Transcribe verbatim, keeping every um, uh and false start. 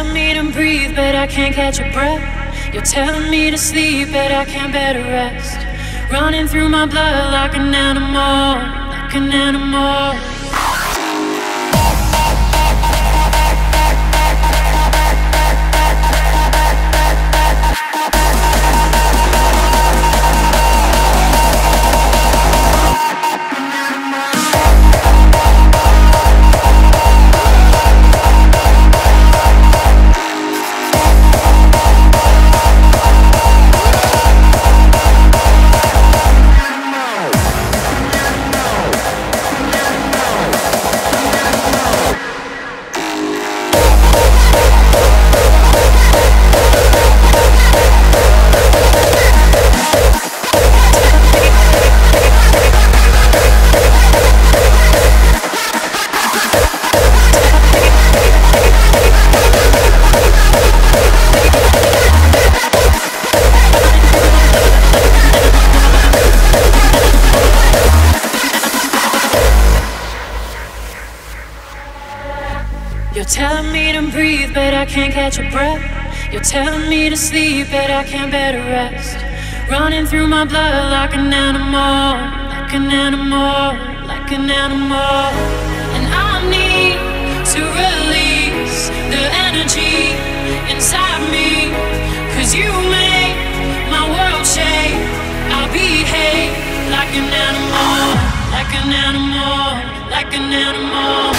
telling me to breathe, but I can't catch a breath. You're telling me to sleep, but I can't better rest. Running through my blood like an animal, like an animal. You're telling me to breathe, but I can't catch a breath. You're telling me to sleep, but I can't better rest. Running through my blood like an animal, like an animal, like an animal. And I need to release the energy inside me, 'cause you make my world shake. I'll behave like an animal, like an animal, like an animal.